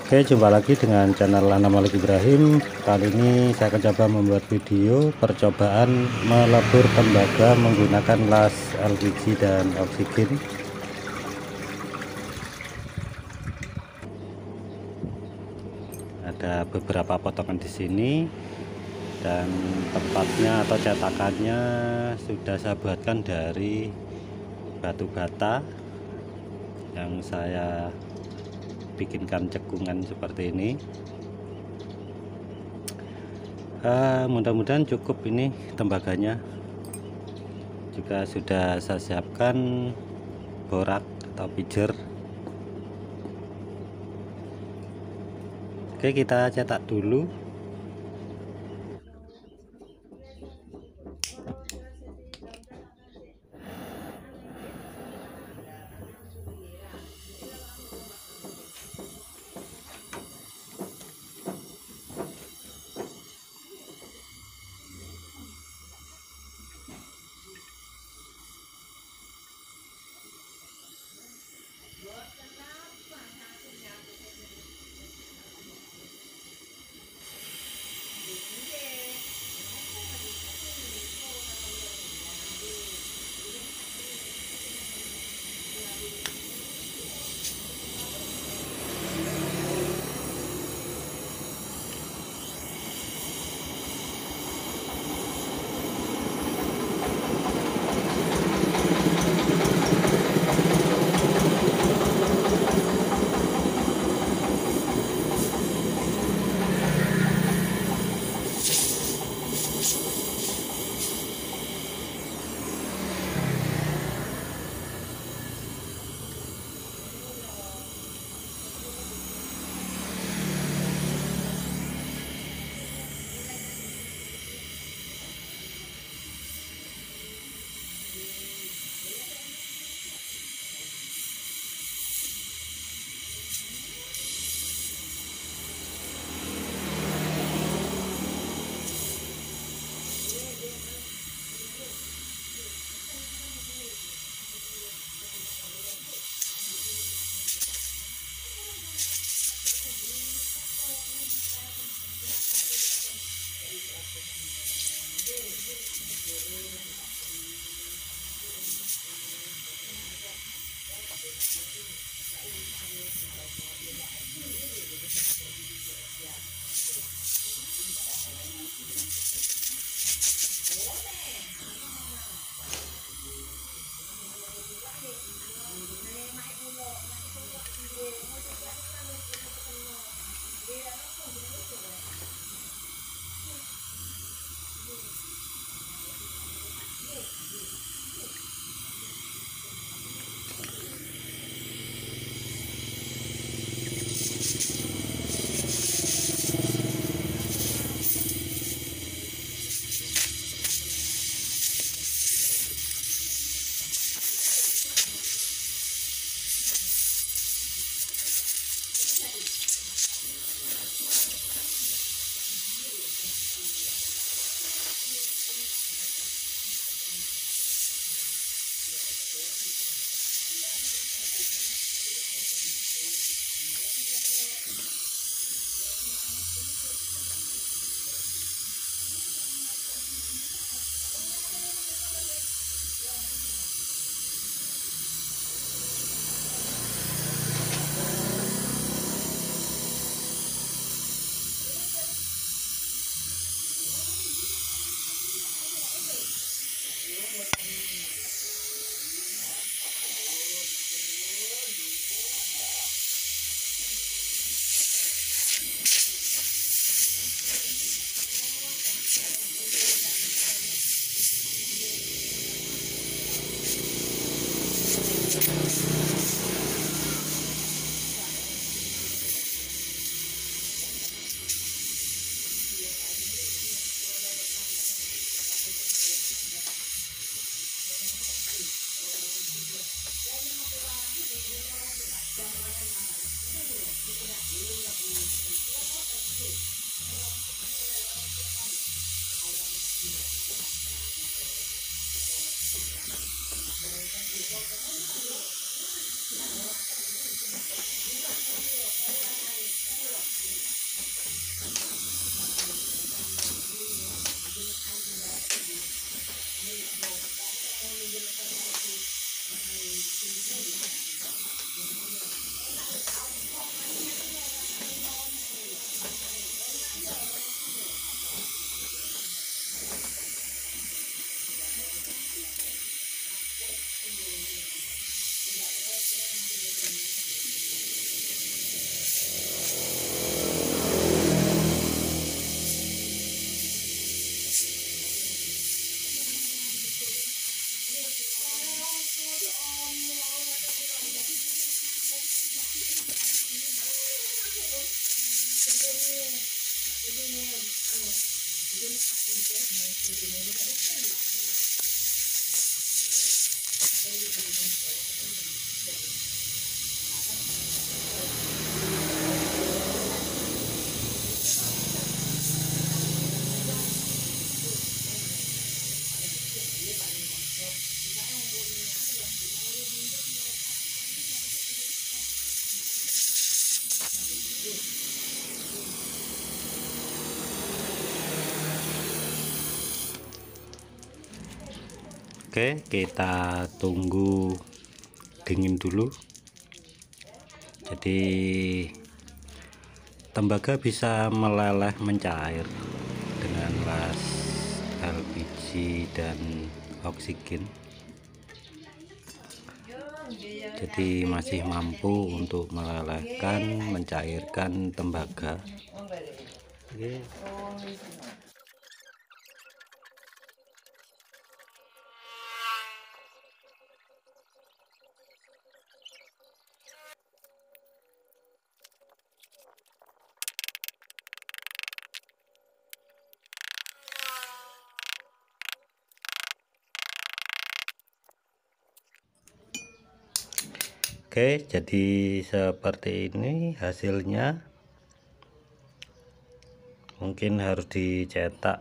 Oke, jumpa lagi dengan channel Anam Malik Ibrahim. Kali ini saya akan coba membuat video percobaan melebur tembaga menggunakan las LPG dan oksigen. Ada beberapa potongan di sini dan tempatnya atau cetakannya sudah saya buatkan dari batu bata yang saya bikinkan cekungan seperti ini. Mudah-mudahan cukup ini tembaganya. Juga sudah saya siapkan borak atau pijer. Oke, kita cetak dulu. Oke, kita tunggu dingin dulu. Jadi tembaga bisa meleleh mencair dengan las LPG dan oksigen. Jadi masih mampu untuk melelehkan, mencairkan tembaga. Oke. Oke, jadi seperti ini hasilnya. Mungkin harus dicetak,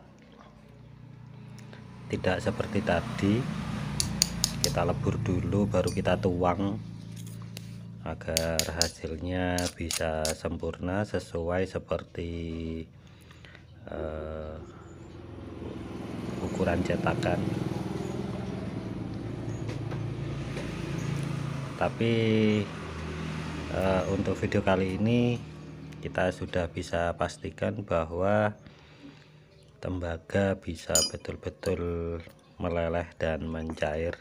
tidak seperti tadi. Kita lebur dulu baru kita tuang agar hasilnya bisa sempurna sesuai seperti ukuran cetakan. Tapi untuk video kali ini kita sudah bisa pastikan bahwa tembaga bisa betul-betul meleleh dan mencair.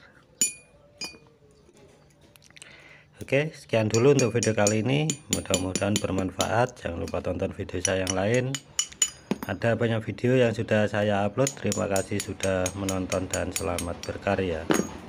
Oke, sekian dulu untuk video kali ini, mudah-mudahan bermanfaat. Jangan lupa tonton video saya yang lain, ada banyak video yang sudah saya upload. Terima kasih sudah menonton dan selamat berkarya.